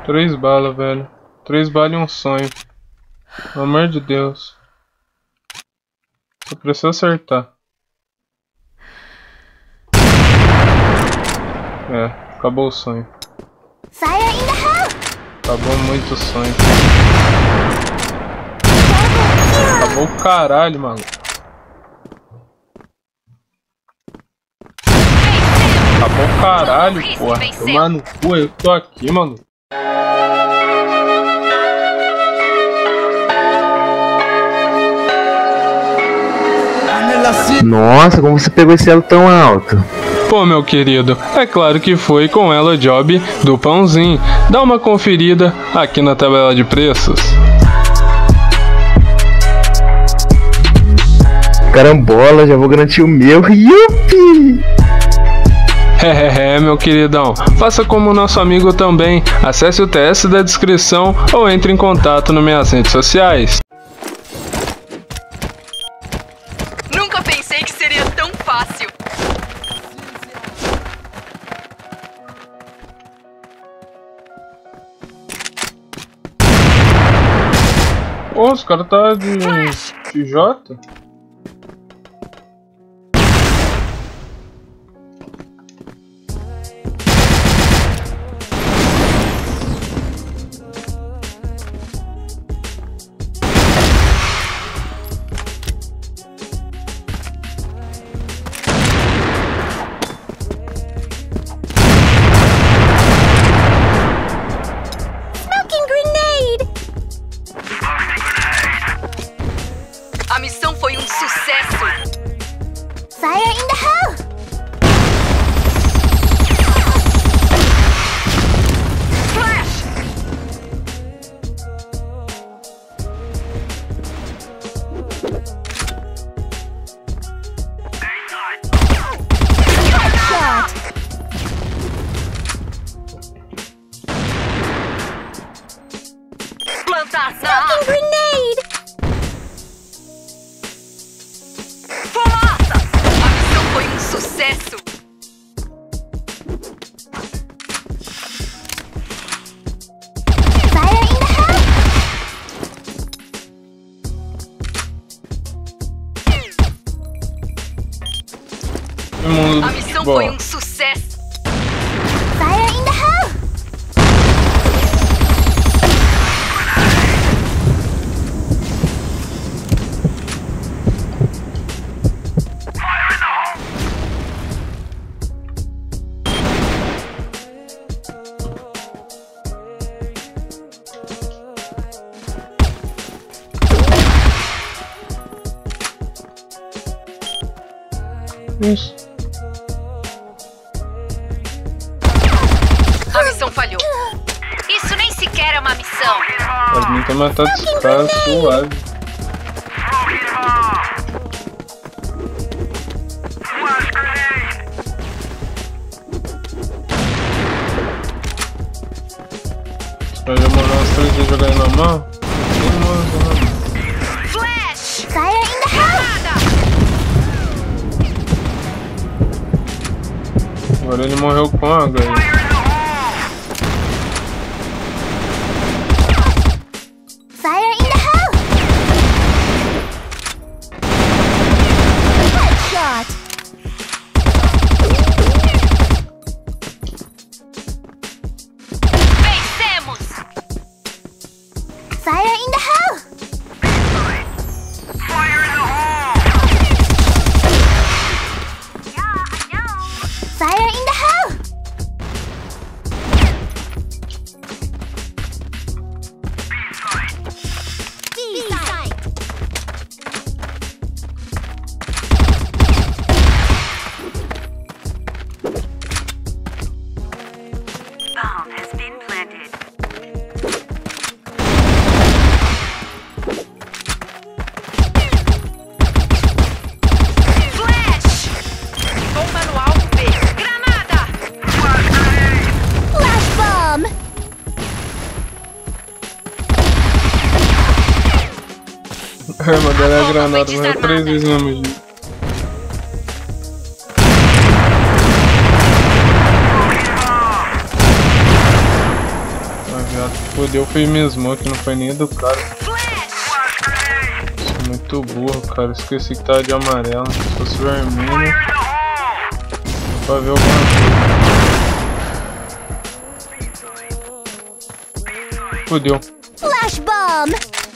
3 balas, velho. 3 balas e um sonho. Pelo amor de Deus. Só preciso acertar. É, acabou o sonho. Acabou muito o sonho. Acabou o caralho, maluco. Acabou o caralho, porra. Tomar no cu, eu tô aqui, mano. Nossa, como você pegou esse elo tão alto? Pô, meu querido, é claro que foi com ela job do pãozinho. Dá uma conferida aqui na tabela de preços. Carambola, já vou garantir o meu. Yupi! Meu queridão, faça como nosso amigo também. Acesse o TS da descrição ou entre em contato nas minhas redes sociais. Nunca pensei que seria tão fácil. Ô, os caras tá de J. A missão foi um sucesso. Fire in the hole! Flash! Shot! Plantação! Grenade! Fumaça! A missão foi um sucesso. Fire in the hole! A missão foi um sucesso. Fire in the hole! Isso. A missão falhou. Isso nem sequer é uma missão. Pode me ter matado esse cara suave. Vai demorar uns 3 dias jogar aí na mão? Flash! Fire in the hole! Agora ele morreu com água aí. Fire in the hole! Headshot! Vencemos! Fire in the hole! Fire in the hole! B-side! Bomb has been planted. Flash! Bomba no alvo B. Granada! Flash bomb! Mandei a granada, morreu 3 vezes no mesmo dia. Vai, viado. Fodeu, foi mesmo, que não foi nem do cara. Sou muito burro, cara. Esqueci que tava de amarelo. Se fosse vermelho. Dá pra ver alguma coisa. Fodeu. Flash bomb.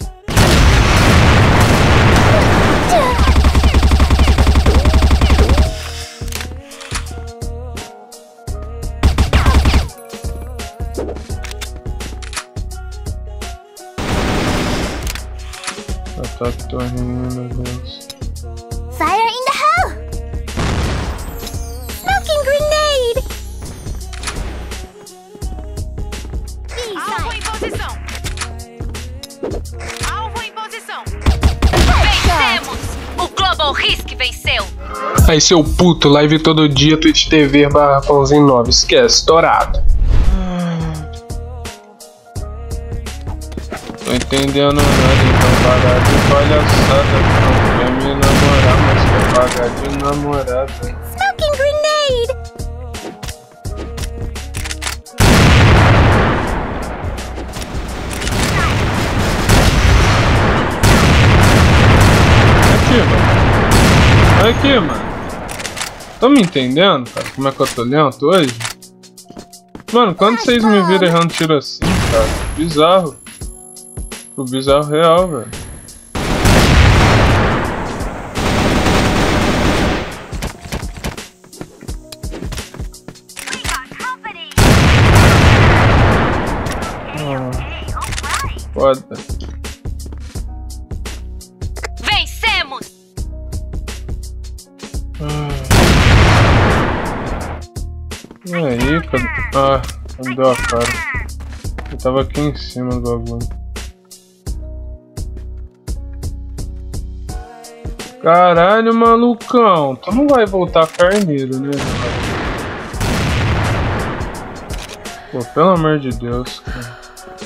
Tá torrinho, meu Deus. Fire in the hole. Smoking grenade. Alvo em posição. Alvo em posição. Headshot. Vencemos! O Global Risk venceu! Aí, seu puto, live todo dia, Twitch TV /Pãozinho9. Esquece, estourado. Tô entendendo nada, então parar de palhaçada. Não quer me namorar, mas quer pagar de namorada. Smoking grenade. Aqui, mano. Tão me entendendo, cara? Como é que eu tô lento hoje? Mano, quando vocês me viram errando tiro assim, cara? Bizarro. O bizarro real, velho. Foda. Vencemos! E aí, cadê? Ah, não deu a cara. Eu tava aqui em cima do bagulho. Caralho, malucão. Tu não vai voltar carneiro, né? Pô, pelo amor de Deus, cara.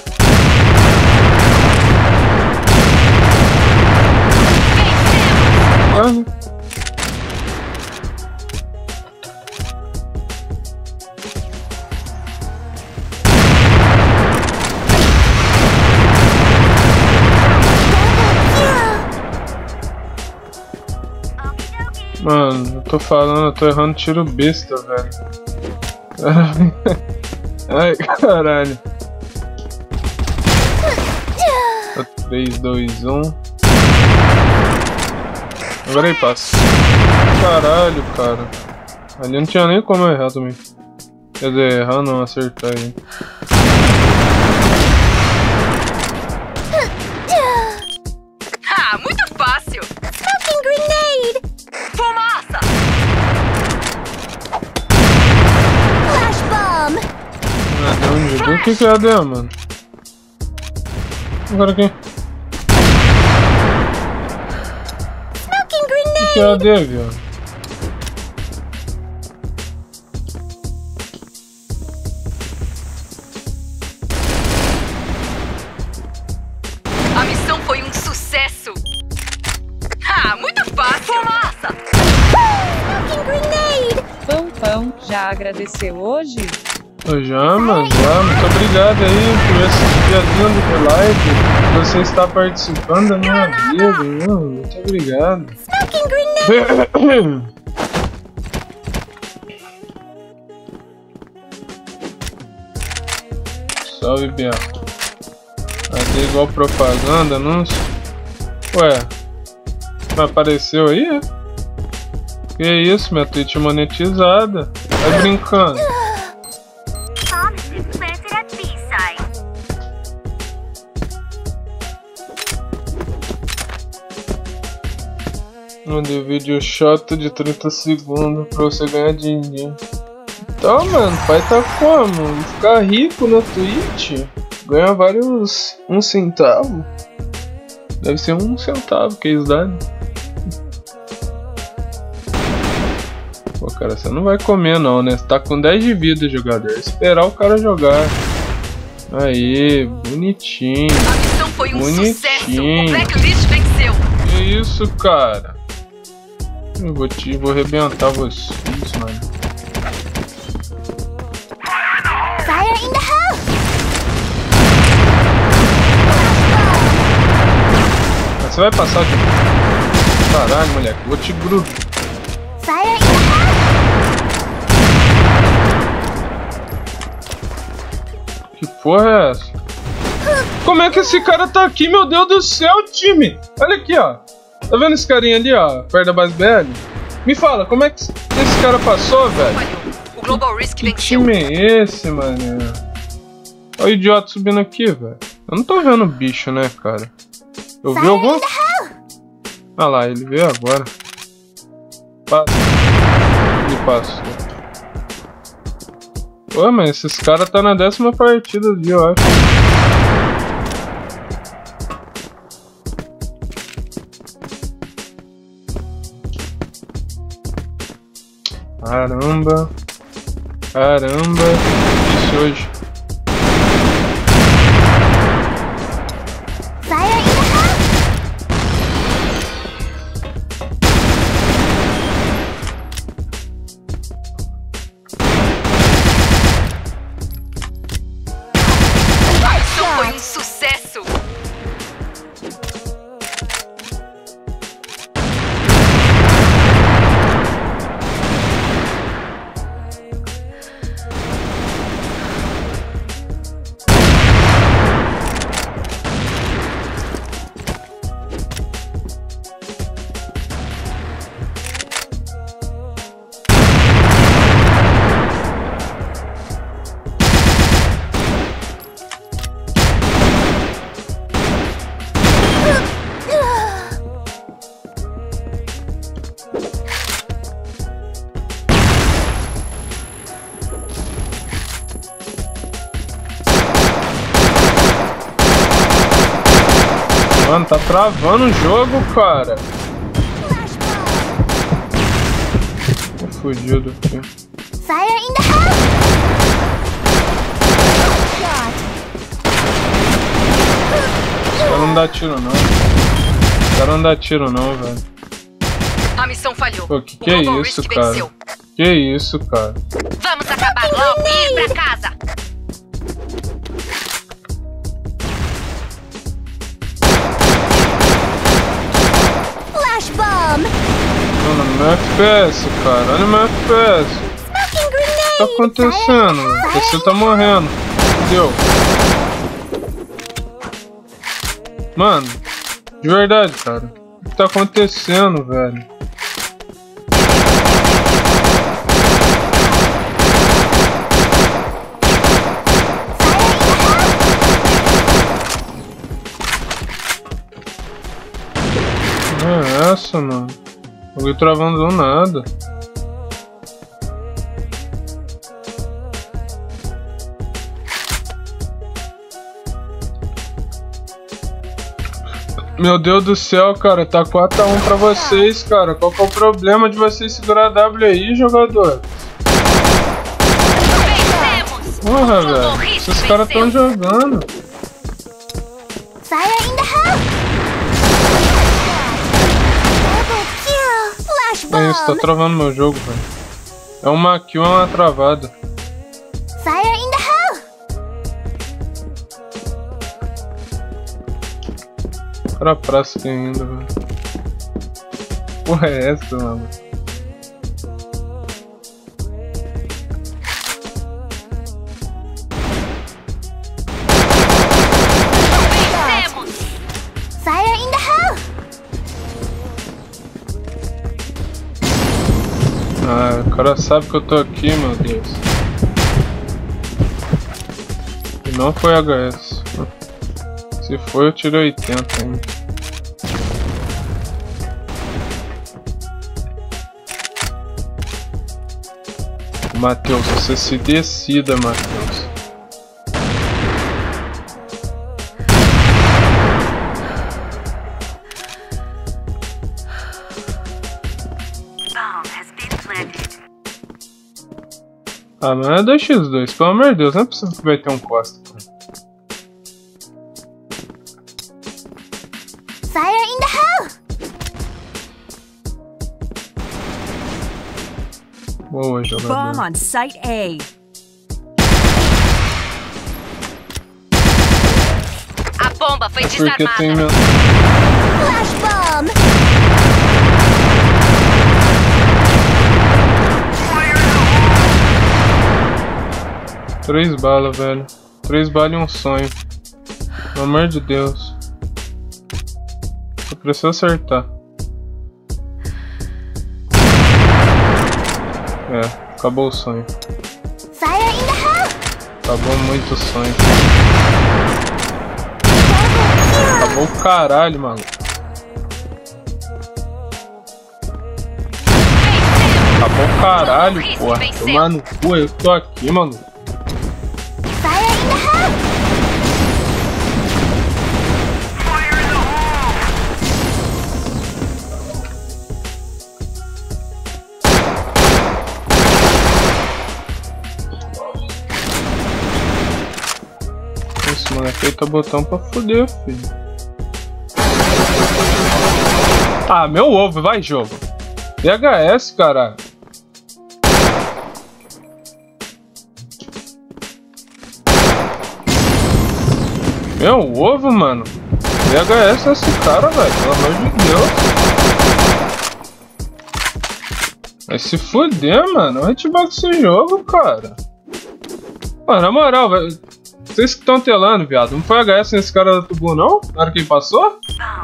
Mano, eu tô falando, eu tô errando tiro besta, velho. Ai, caralho. 3, 2, 1. Agora aí passa. Caralho, cara. Ali não tinha nem como errar também. Quer dizer, errar não, acertar aí. Ah, muito fácil! Smoking grenade. Fumaça! Flash bomb. O que é AD, mano? Agora aqui. Smoking O grenade. que é AD, viado? A missão foi um sucesso! Ah, muito fácil! Fumaça! Smoking grenade. Pão, já agradeceu hoje? Eu já, mano, já. Muito obrigado aí por esse diazinho de live. Você está participando da minha vida, mano. Muito obrigado. Smoking grenade. Salve, Bia. Fazer igual propaganda, anúncio. Ué, apareceu aí, é? Que isso, minha Twitch monetizada. Vai brincando. Bomb planted at B-side. Mandei vídeo chato de 30 segundos pra você ganhar dinheiro. Então, mano, pai tá como? Ficar rico na Twitch? Ganha vários... 1 centavo? Deve ser 1 centavo que eles dão. Pô, cara, você não vai comer não, né? Você tá com 10 de vida, jogador. Esperar o cara jogar. Aí, bonitinho. A missão foi um Bonitinho. sucesso! O Blacklist venceu! Que isso, cara? Eu vou arrebentar vocês, mano. Fire in the hole. Você vai passar de... Caralho, moleque. Vou te grudar. Fire in the hole! Que porra é essa? Como é que esse cara tá aqui, meu Deus do céu, time? Olha aqui, ó. Tá vendo esse carinha ali, ó? Perto da base BL? Me fala, como é que esse cara passou, velho? O Global Risk Que venceu. time é esse, mano? Olha o idiota subindo aqui, velho. Eu não tô vendo o bicho, né, cara? Eu vi algum... Ah lá, ele veio agora. Ele passou. Pô, mas esses caras tá na 10ª partida ali, eu acho. Caramba. Caramba. Isso hoje. Fire in the hole! Isso foi um sucesso. Mano, tá travando o jogo, cara. Tô fudido aqui. Fire in the hole! Shot. Os caras não dá tiro não. Os caras não dá tiro não, velho. A missão falhou. Pô, que o é Global isso, Risk cara? venceu. Que isso, cara? Vamos acabar logo e ir pra casa. Flash bomb! Mano, no meu FPS, cara. Olha o meu FPS. Smoking O que tá grenade! acontecendo? Você tá morrendo. Entendeu? Mano, de verdade, cara. O que tá acontecendo, velho? Não é essa, mano. Alguém travando do nada. Meu Deus do céu, cara, tá 4-1 pra vocês, cara. Qual que é o problema de vocês segurar a W aí, jogador? Vencemos! Porra, O Global velho. Risk Esses caras tão venceu. jogando. Fire in the hole! Double kill! Flash É isso, tá bomb! travando meu jogo, velho. É uma kill, é uma travada. Fire in the hole! Cara praça aqui ainda, velho. Porra é essa, mano? Vencemos! Fire in the hole! Ah, o cara sabe que eu tô aqui, meu Deus. E não foi HS. Se foi, eu tirei 80 ainda. Matheus, você se decida, Matheus. Ah, mas é 2x2, pelo amor de Deus, não é possível que vai ter um Costa. Fire in the hole! Boa, Bomb jogador. on Site A. A bomba foi É porque desarmada. tem meu... Flash 3 balas, velho. 3 balas e um sonho. Pelo amor de Deus. Só preciso acertar. É, acabou o sonho. Fire in the hole! Acabou muito o sonho. Acabou o caralho, maluco. Acabou o caralho, porra. Tomar no cu, eu tô aqui, mano. Fire in the hole! Esse moleque aí tá botando pra foder, filho. Ah, meu ovo, vai jogo. VHS, caralho. Meu ovo, mano. VHS é esse cara, velho. Pelo amor de Deus. Vai se fuder, mano. Vai hitbox esse jogo, cara. Mano, na moral, velho. Vocês que estão telando, viado. Não foi HS nesse cara da Tubu, não? Na hora que ele passou?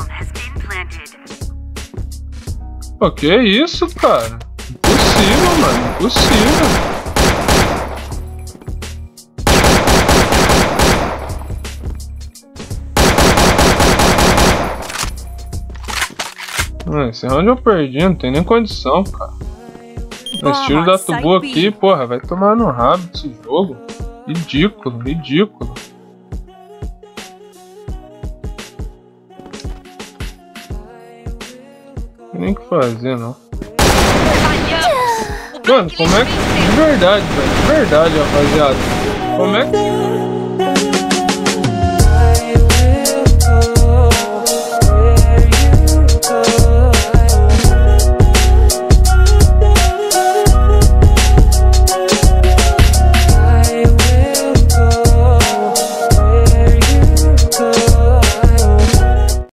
Pô, que isso, cara? Impossível, mano. Impossível. Esse round eu perdi, não tem nem condição, cara. Esse tiro da Tubu aqui, porra, vai tomar no rabo desse jogo. Ridículo, ridículo. Não tem nem o que fazer, não. Mano, como é que... De verdade, velho. De verdade, rapaziada. Como é que...